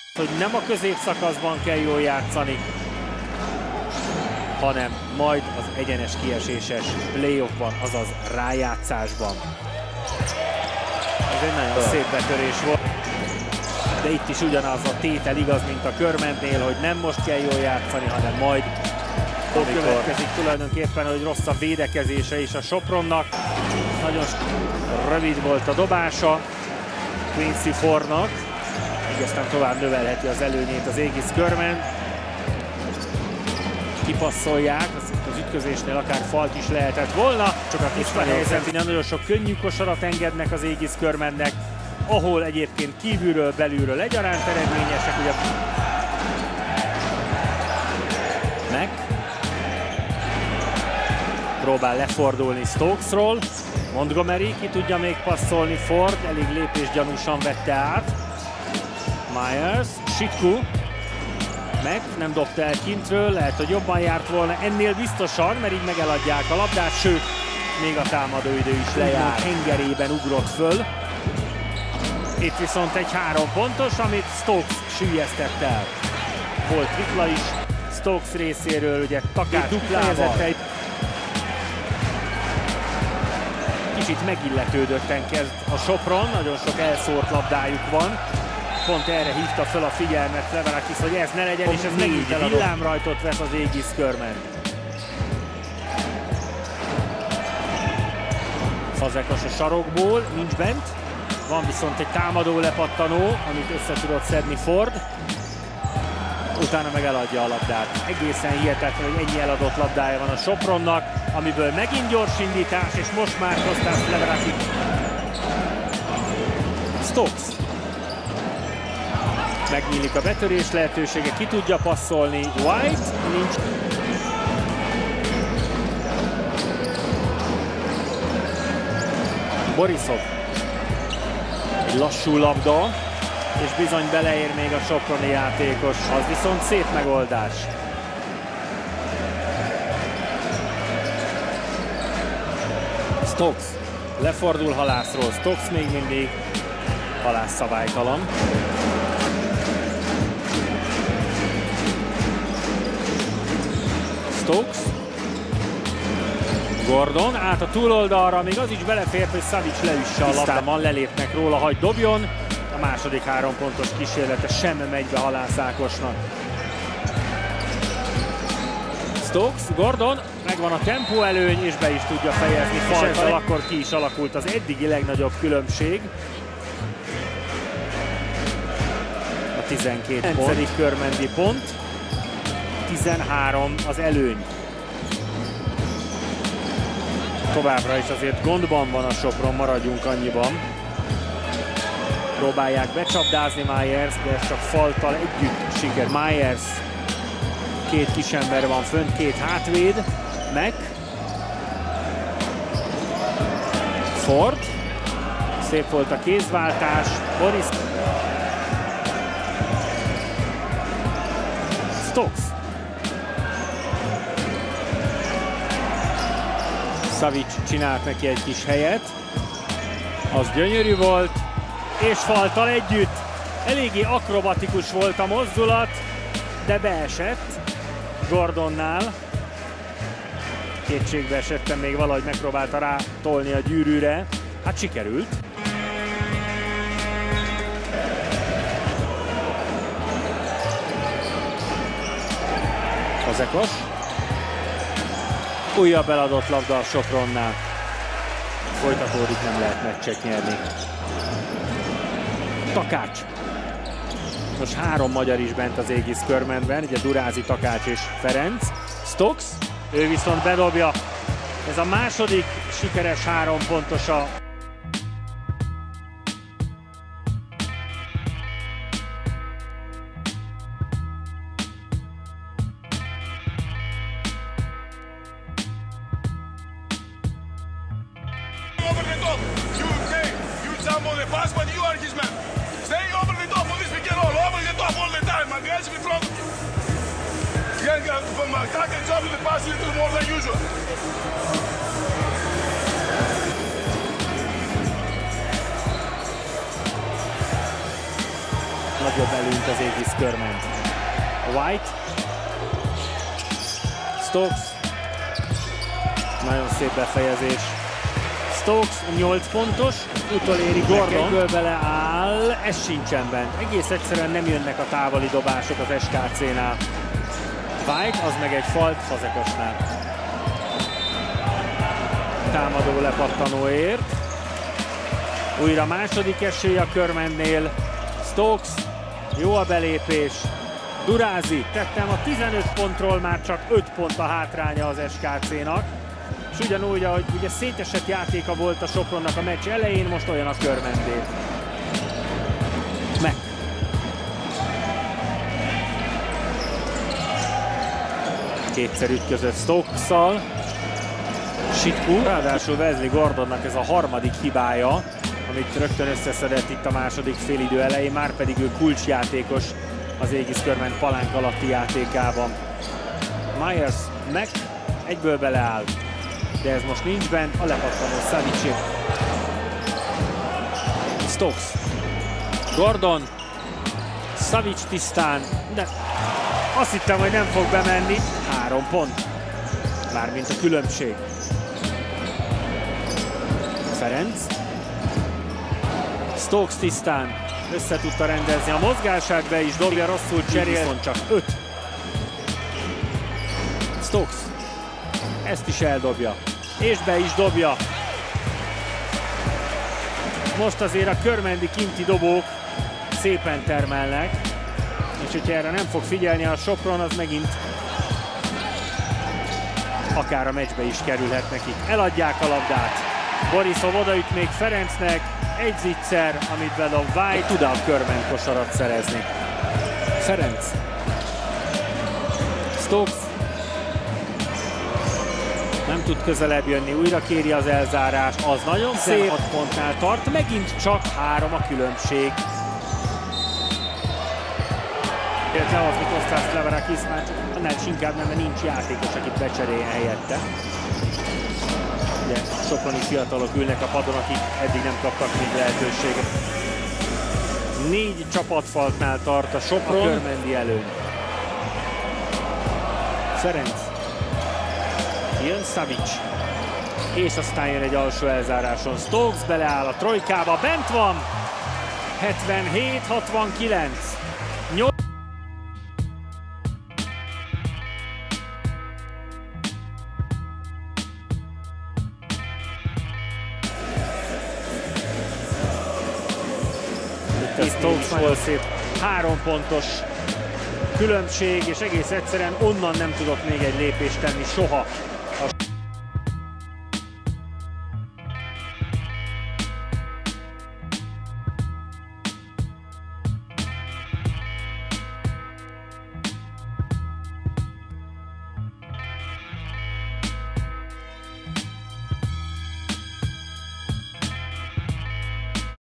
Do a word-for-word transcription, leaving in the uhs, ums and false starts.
Hogy nem a középszakaszban kell jól játszani, hanem majd az egyenes kieséses playoffban, azaz rájátszásban. Ez egy nagyon szép betörés volt, de itt is ugyanaz a tétel igaz, mint a Körmentnél, hogy nem most kell jól játszani, hanem majd, amikor következik tulajdonképpen, hogy rossz a védekezése is a Sopronnak. Nagyon rövid volt a dobása Quincy Fordnak, így aztán tovább növelheti az előnyét az Aegis Körment. Kipasszolják, az ütközésnél akár falt is lehetett volna, csak a tiszta helyzetben nagyon sok könnyű kosarat engednek az Aegis Körmentnek, ahol egyébként kívülről, belülről egyaránt eredményesek. Ugye meg próbál lefordulni Stokesról, Montgomery ki tudja még passzolni, Ford elég lépésgyanúsan vette át, Myers, Sitku, meg nem dobta el kintről, lehet, hogy jobban járt volna ennél biztosan, mert így megeladják a labdát, sőt, még a támadóidő is lejár, hengerében ugrott föl. Itt viszont egy három pontos, amit Stokes süllyesztett el. Volt tripla is Stokes részéről, ugye Takács duplával. Kicsit megilletődötten kezd a Sopron, nagyon sok elszórt labdájuk van. Pont erre hívta fel a figyelmet Flevrakis, hogy ez ne legyen, és ez megint villámrajtot vesz az Aegis Körment. Fazekas a sarokból, nincs bent. Van viszont egy támadó lepattanó, amit össze tudott szedni Ford. Utána meg eladja a labdát. Egészen hihetetlen, hogy ennyi eladott labdája van a Sopronnak, amiből megint gyors indítás, és most már Kostas Flevrakis. Stokes. Megnyílik a betörés lehetősége, ki tudja passzolni, White, nincs. Borisov. Egy lassú labda, és bizony beleér még a soproni játékos, az viszont szép megoldás. Stokes lefordul Halászról, Stokes még mindig, Halász szabálytalan. Stokes, Gordon át a túloldalra, még az is belefért, hogy Savic leüsse a labdában, lelépnek róla, hagy dobjon. A második három pontos kísérlete sem megy be Halász Ákosnak. Stokes, Gordon, megvan a tempó előny, és be is tudja fejezni faltal, akkor ki is alakult az eddigi legnagyobb különbség. A tizenkét pont. Körmenti pont. tizenhárom az előny. Továbbra is azért gondban van a Sopron, maradjunk annyiban. Próbálják becsapdázni Myers, de ez csak faltal együtt siker. Myers, két kisember van fönt, két hátvéd, meg Ford, szép volt a kézváltás, Boris, Stokes, Savic csinált neki egy kis helyet, az gyönyörű volt, és faltal együtt. Eléggé akrobatikus volt a mozdulat, de beesett Gordonnál. Kétségbe esettem, még valahogy megpróbálta rá tolni a gyűrűre. Hát sikerült. Fazekas. Újabb eladott labda a Sopronnál. Folytatódik, nem lehet meccset nyerni. Takács. Most három magyar is bent az Aegis Körmentben, ugye Durázi, Takács és Ferenc. Stokes, ő viszont bedobja. Ez a második sikeres három pontosa. nagyobb előnyt az Aegis Körment. White. Stokes. Nagyon szép befejezés. Stokes nyolc pontos, utoléri Gordon. Egyből beleáll, ez sincsen bent. Egész egyszerűen nem jönnek a távoli dobások az es ká cé-nál. White, az meg egy falt Fazekasnál. Támadó lepattanóért. Újra második esély a Körmentnél. Stokes, jó a belépés. Durázi, tettem a tizenöt pontról már csak öt pont a hátránya az es ká cé-nak. És ugyanúgy, ahogy ugye szétesett játéka volt a Sopronnak a meccs elején, most olyan a Körmenté. Meg. Kétszer ütközött Stokes-szal. Sitku, ráadásul Wesley Gordonnak ez a harmadik hibája, amit rögtön összeszedett itt a második félidő elején, már pedig ő kulcsjátékos az Aegis Körment palánk alatti játékában. Myers meg egyből beleáll, de ez most nincs bent, a lepattanó Savic. Stokes, Gordon, Savic tisztán, de azt hittem, hogy nem fog bemenni. Három pont, mármint a különbség. Ferenc, Stokes tisztán, össze tudta rendezni a mozgását, be is dobja, rosszul cserél, viszont csak öt. Stokes, ezt is eldobja, és be is dobja. Most azért a körmendi kinti dobók szépen termelnek, és hogyha erre nem fog figyelni a Sopron, az megint akár a meccsbe is kerülhet nekik. Eladják a labdát. Borisov odaüt még Ferencnek, egy zicser, amit bedob White, tud a Körment kosarat szerezni. Ferenc. Stokes. Nem tud közelebb jönni, újra kéri az elzárást, az nagyon szép. hat pontnál tart, megint csak három a különbség. Lehozni Kostas Kleverakis, már annál is inkább nem, mert nincs játékos, akit becseréljen helyette. Ugye soproni fiatalok ülnek a padon, akik eddig nem kaptak még lehetőséget. Négy csapatfaltnál tart a Sopron, a körmendi előny. Ferenc. Jön Savic. És aztán jön egy alsó elzáráson. Stokes beleáll a trojkába, bent van! hetvenhét hatvankilenc. Stokes nagyon szép, három pontos különbség, és egész egyszerűen onnan nem tudott még egy lépést tenni soha.